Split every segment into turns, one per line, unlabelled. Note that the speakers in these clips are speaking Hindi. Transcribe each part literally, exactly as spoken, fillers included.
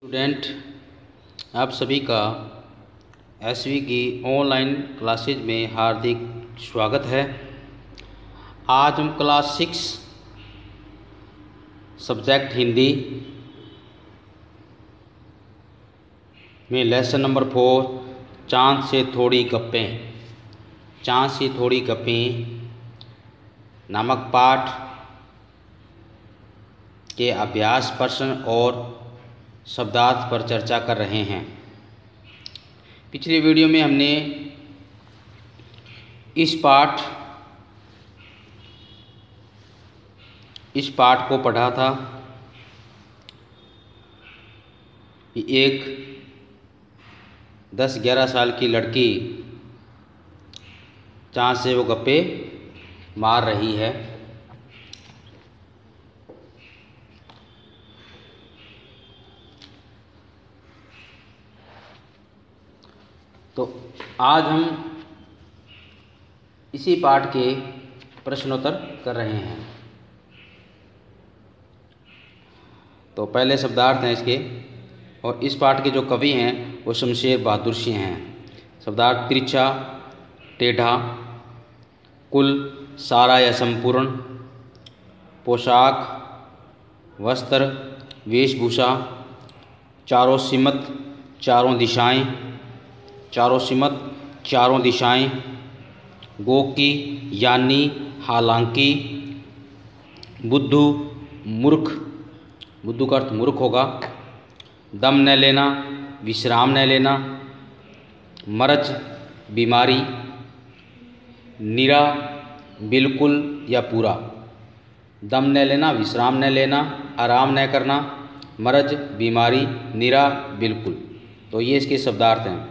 स्टूडेंट, आप सभी का एसवी की ऑनलाइन क्लासेज में हार्दिक स्वागत है। आज हम क्लास सिक्स सब्जेक्ट हिंदी में लेसन नंबर फोर चाँद से थोड़ी गप्पें चाँद से थोड़ी गप्पें नामक पाठ के अभ्यास प्रश्न और शब्दार्थ पर चर्चा कर रहे हैं। पिछले वीडियो में हमने इस पाठ इस पाठ को पढ़ा था कि एक दस ग्यारह साल की लड़की चाँद से वो गप्पे मार रही है। तो आज हम इसी पाठ के प्रश्नोत्तर कर रहे हैं। तो पहले शब्दार्थ हैं इसके, और इस पाठ के जो कवि हैं वो शमशेर बहादुर सिंह हैं। शब्दार्थ: तिरछा, टेढ़ा, कुल, सारा या संपूर्ण, पोशाक, वस्त्र, वेशभूषा, चारों सिमत, चारों दिशाएं, चारों सिमत, चारों दिशाएं, गो की, यानी, हालांकि, बुद्धू, मूर्ख, बुद्धू का अर्थ मूर्ख होगा, दम न लेना, विश्राम न लेना, मरज, बीमारी, निरा, बिल्कुल या पूरा। दम न लेना, विश्राम न लेना, आराम न करना, मरज, बीमारी, निरा, बिल्कुल। तो ये इसके शब्दार्थ हैं।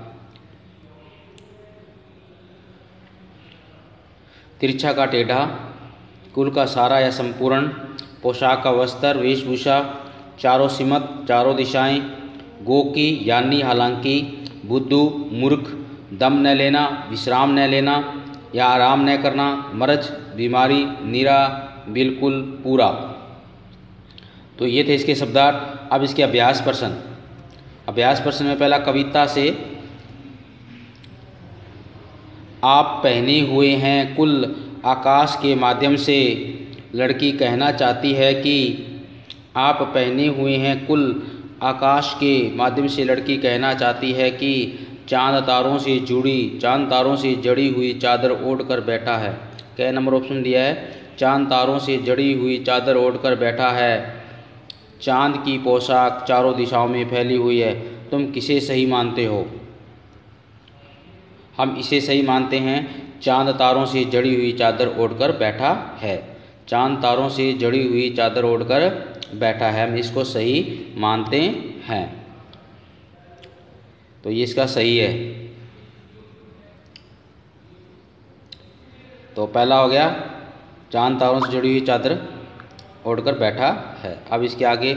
तिरछा का टेढ़ा, कुल का सारा या संपूर्ण, पोशाक का वस्त्र, वेशभूषा, चारों सिमत, चारों दिशाएं, गो की, यानी, हालांकि, बुद्धू, मूर्ख, दम न लेना, विश्राम न लेना या आराम न करना, मरज, बीमारी, निरा, बिल्कुल, पूरा। तो ये थे इसके शब्दार्थ। अब इसके अभ्यास प्रश्न। अभ्यास प्रश्न में पहला, कविता से आप पहने हुए हैं कुल आकाश के माध्यम से लड़की कहना चाहती है कि आप पहने हुए हैं कुल आकाश के माध्यम से लड़की कहना चाहती है कि चांद तारों से जुड़ी चांद तारों से जड़ी हुई चादर ओढ़ कर बैठा है। क्या नंबर ऑप्शन दिया है? चांद तारों से जड़ी हुई चादर ओढ़ कर बैठा है। चांद की पोशाक चारों दिशाओं में फैली हुई है। तुम किसे सही मानते हो? हम इसे सही मानते हैं। चांद तारों से जड़ी हुई चादर ओढ़कर बैठा है। चांद तारों से जड़ी हुई चादर ओढ़कर बैठा है, हम इसको सही मानते हैं। तो ये इसका सही है। तो पहला हो गया, चांद तारों से जुड़ी हुई चादर ओढ़कर बैठा है। अब इसके आगे,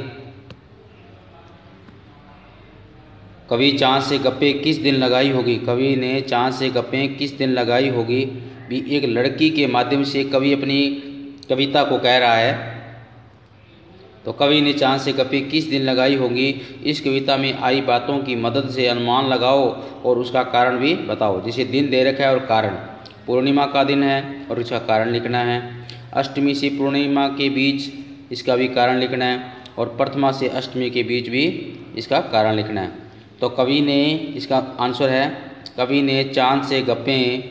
कवि चाँद से गप्पे किस दिन लगाई होगी? कवि ने चाँद से गप्पे किस दिन लगाई होगी? भी एक लड़की के माध्यम से कवि अपनी कविता को कह रहा है। तो कवि ने चाँद से गप्पे किस दिन लगाई होगी, इस कविता में आई बातों की मदद से अनुमान लगाओ और उसका कारण भी बताओ। जैसे दिन दे रखा है और कारण, पूर्णिमा का दिन है और इसका कारण लिखना है। अष्टमी से पूर्णिमा के बीच इसका भी कारण लिखना है, और प्रथमा से अष्टमी के बीच भी इसका कारण लिखना है। तो कवि ने, इसका आंसर है, कवि ने चाँद से गप्पें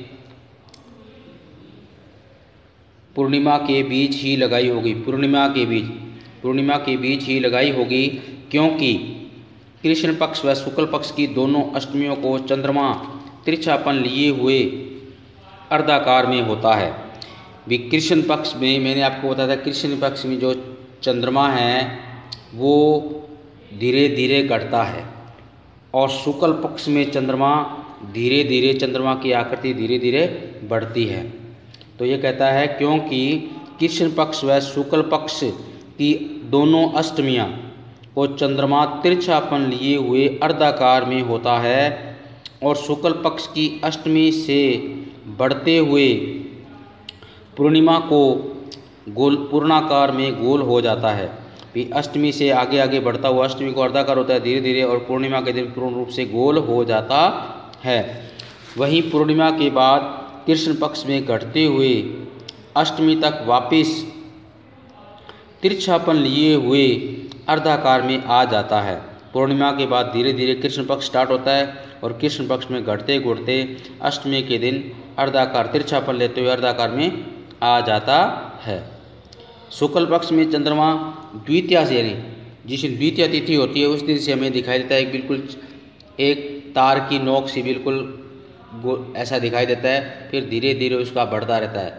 पूर्णिमा के बीच ही लगाई होगी। पूर्णिमा के बीच पूर्णिमा के बीच ही लगाई होगी, क्योंकि कृष्ण पक्ष व शुक्ल पक्ष की दोनों अष्टमियों को चंद्रमा तिरछापन लिए हुए अर्धाकार में होता है। भी कृष्ण पक्ष में, मैंने आपको बताया था, कृष्ण पक्ष में जो चंद्रमा है वो धीरे धीरे घटता है, और शुक्ल पक्ष में चंद्रमा धीरे धीरे चंद्रमा की आकृति धीरे धीरे बढ़ती है। तो ये कहता है क्योंकि कृष्ण पक्ष व शुक्ल पक्ष की दोनों अष्टमियाँ को चंद्रमा तिरछापन लिए हुए अर्धाकार में होता है, और शुक्ल पक्ष की अष्टमी से बढ़ते हुए पूर्णिमा को गोल पूर्णाकार में गोल हो जाता है। भी अष्टमी से आगे आगे बढ़ता हुआ अष्टमी को अर्धाकार होता है धीरे धीरे, और पूर्णिमा के दिन पूर्ण रूप से गोल हो जाता है। वहीं पूर्णिमा के बाद कृष्ण पक्ष में घटते हुए अष्टमी तक वापिस तिरछापन लिए हुए अर्धाकार में आ जाता है। पूर्णिमा के बाद धीरे धीरे कृष्ण पक्ष स्टार्ट होता है और कृष्ण पक्ष में घटते घटते अष्टमी के दिन अर्धाकार तिरछापन लेते हुए अर्धाकार में आ जाता है। शुक्ल पक्ष में चंद्रमा द्वितीया से यानी जिस दिन द्वितीया तिथि होती है उस दिन से हमें दिखाई देता है बिल्कुल एक तार की नोक से बिल्कुल ऐसा दिखाई देता है, फिर धीरे धीरे उसका बढ़ता रहता है।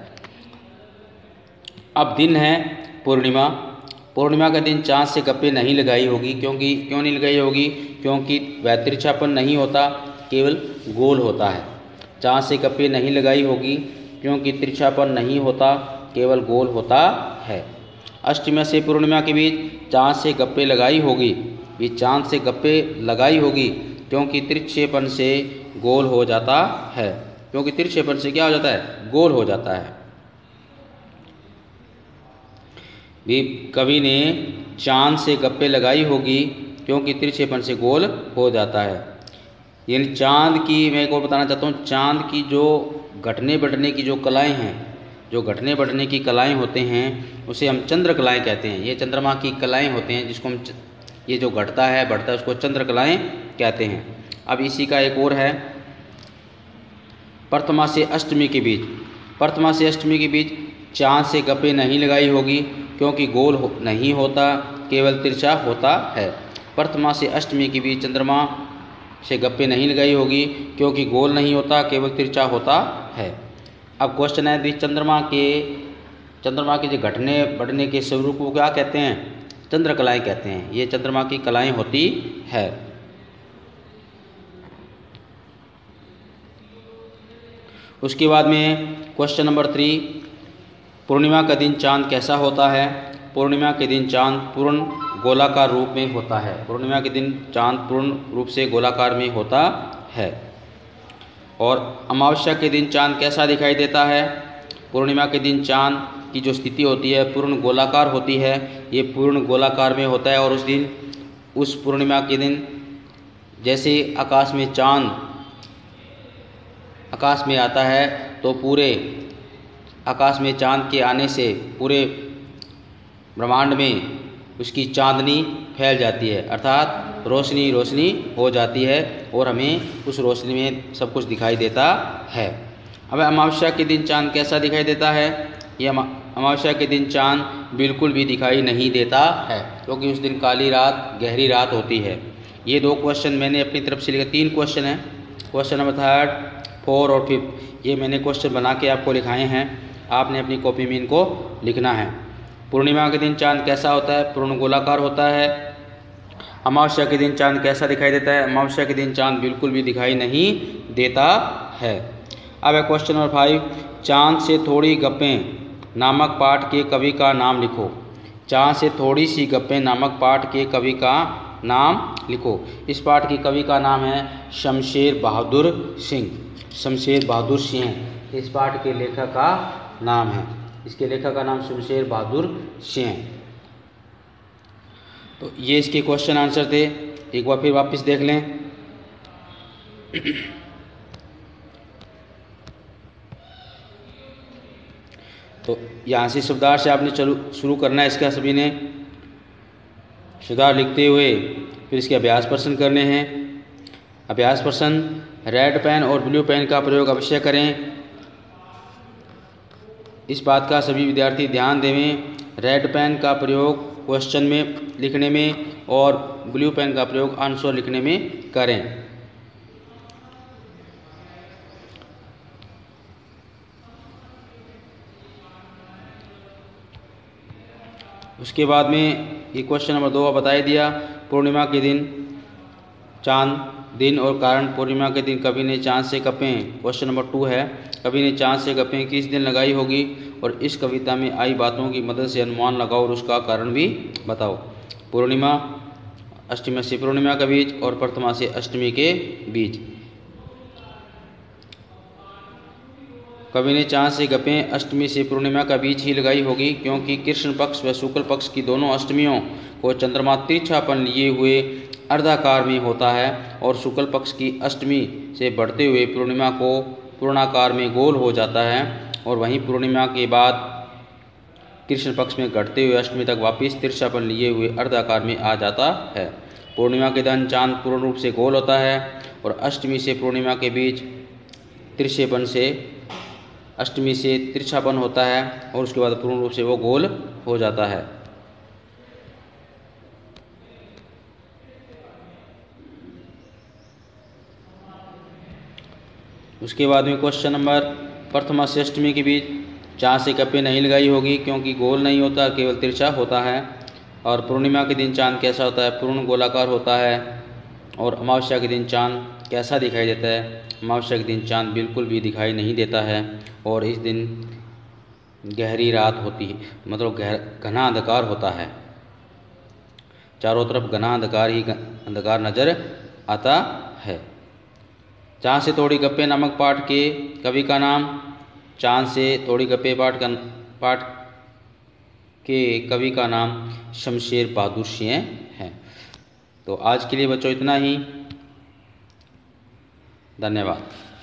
अब दिन है पूर्णिमा। पूर्णिमा का दिन चाँद से गप्पे नहीं लगाई होगी, क्योंकि क्यों नहीं लगाई होगी? क्योंकि वह तिरछापन नहीं होता, केवल गोल होता है। चाँद से गप्पे नहीं लगाई होगी क्योंकि तिरछापन नहीं होता, केवल गोल होता है। अष्टमी से पूर्णिमा के बीच चाँद से गप्पे लगाई होगी, ये चाँद से गप्पे लगाई होगी क्योंकि तिरछेपन से गोल हो जाता है, क्योंकि तिरछेपन से क्या हो जाता है? गोल हो जाता है। भी कवि ने चाँद से गप्पे लगाई होगी क्योंकि तिरछेपन से गोल हो जाता है। यानी चाँद की, मैं एक और बताना चाहता हूँ, चाँद की जो घटने बढ़ने की जो कलाएं हैं, जो घटने बढ़ने की कलाएं होते हैं उसे हम चंद्र कलाएं कहते हैं। ये चंद्रमा की कलाएं होते हैं जिसको हम, ये जो घटता है बढ़ता है उसको चंद्र कलाएं कहते हैं। अब इसी का एक और है प्रथमा से अष्टमी के बीच। प्रथमा से अष्टमी के बीच चाँद से गप्पे नहीं लगाई होगी क्योंकि गोल हो, नहीं होता, केवल तिरछा होता है। प्रथमा से अष्टमी के बीच चंद्रमा से गप्पे नहीं लगाई होगी क्योंकि गोल नहीं होता, केवल तिरछा होता है। अब क्वेश्चन है, चंद्रमा के चंद्रमा के जो घटने बढ़ने के स्वरूप को क्या कहते हैं? चंद्र कलाएं कहते हैं। ये चंद्रमा की कलाएं होती है। उसके बाद में क्वेश्चन नंबर थ्री, पूर्णिमा का दिन चाँद कैसा होता है? पूर्णिमा के दिन चाँद पूर्ण गोलाकार रूप में होता है। पूर्णिमा के दिन चाँद पूर्ण रूप से गोलाकार में होता है। और अमावस्या के दिन चाँद कैसा दिखाई देता है? पूर्णिमा के दिन चाँद की जो स्थिति होती है पूर्ण गोलाकार होती है, ये पूर्ण गोलाकार में होता है। और उस दिन, उस पूर्णिमा के दिन जैसे आकाश में चाँद आकाश में आता है तो पूरे आकाश में चाँद के आने से पूरे ब्रह्मांड में उसकी चांदनी फैल जाती है, अर्थात रोशनी रोशनी हो जाती है और हमें उस रोशनी में सब कुछ दिखाई देता है। अब अमावस्या के दिन चाँद कैसा दिखाई देता है? यह अमावस्या के दिन चाँद बिल्कुल भी दिखाई नहीं देता है, क्योंकि उस दिन काली रात, गहरी रात होती है। ये दो क्वेश्चन मैंने अपनी तरफ से लिखे, तीन क्वेश्चन हैं। क्वेश्चन नंबर थर्ड, फोर और फिफ्थ, ये मैंने क्वेश्चन बना के आपको लिखाए हैं। आपने अपनी कॉपी में इनको लिखना है। पूर्णिमा के दिन चाँद कैसा होता है? पूर्ण गोलाकार होता है। अमावस्या के दिन चाँद कैसा दिखाई देता है? अमावस्या के दिन चाँद बिल्कुल भी दिखाई नहीं देता है। अब है क्वेश्चन नंबर फाइव, चाँद से थोड़ी गप्पें नामक पाठ के कवि का नाम लिखो। चाँद से थोड़ी सी गप्पें नामक पाठ के कवि का नाम लिखो। इस पाठ के कवि का नाम है शमशेर बहादुर सिंह। शमशेर बहादुर सिंह इस पाठ के लेखक का नाम है। इसके लेखक का नाम शमशेर बहादुर सिंह। तो ये इसके क्वेश्चन आंसर थे। एक बार फिर वापस देख लें। तो यहाँ से सुधार से आपने चलू शुरू करना है। इसका सभी ने सुधार लिखते हुए फिर इसके अभ्यास प्रश्न करने हैं। अभ्यास प्रश्न, रेड पेन और ब्लू पेन का प्रयोग अवश्य करें। इस बात का सभी विद्यार्थी ध्यान देवें। रेड पेन का प्रयोग क्वेश्चन में लिखने में और ब्लू पेन का प्रयोग आंसर लिखने में करें। उसके बाद में ये क्वेश्चन नंबर दो बता दिया। पूर्णिमा के दिन चाँद, दिन और कारण। पूर्णिमा के दिन कवि ने चाँद से गप्पें, क्वेश्चन नंबर टू है, कवि ने चाँद से गप्पें किस दिन लगाई होगी और इस कविता में आई बातों की मदद से अनुमान लगाओ और उसका कारण भी बताओ। पूर्णिमा, अष्टमी से पूर्णिमा के बीच और प्रथमा से अष्टमी के बीच। कवि ने चाँद से गप्पें अष्टमी से पूर्णिमा का बीच ही लगाई होगी, क्योंकि कृष्ण पक्ष व शुक्ल पक्ष की दोनों अष्टमियों को चंद्रमा तिरछापन लिए हुए अर्धाकार में होता है और शुक्ल पक्ष की अष्टमी से बढ़ते हुए पूर्णिमा को पूर्णाकार में गोल हो जाता है और वहीं पूर्णिमा के बाद कृष्ण पक्ष में घटते हुए अष्टमी तक वापस तिरछापन लिए हुए अर्धाकार में आ जाता है। पूर्णिमा के दिन चांद पूर्ण रूप से गोल होता है और अष्टमी से पूर्णिमा के बीच तिरछेपन से अष्टमी से तिरछापन होता है और उसके बाद पूर्ण रूप से वो गोल हो जाता है। उसके बाद में क्वेश्चन नंबर प्रथमा से अष्टमी के बीच चाँद से गप्पें नहीं लगाई होगी, क्योंकि गोल नहीं होता, केवल तिरछा होता है। और पूर्णिमा के दिन चाँद कैसा होता है? पूर्ण गोलाकार होता है। और अमावस्या के दिन चाँद कैसा दिखाई देता है? अमावस्या के दिन चाँद बिल्कुल भी दिखाई नहीं देता है और इस दिन गहरी रात होती है, मतलब गहर घना अंधकार होता है, चारों तरफ घना अंधकार ही अंधकार नजर आता है। चाँद से थोड़ी गप्पे नामक पाठ के कवि का नाम? चाँद से थोड़ी गप्पे पाठ का पाठ के कवि का नाम शमशेर बहादुर सिंह है। तो आज के लिए बच्चों इतना ही। धन्यवाद।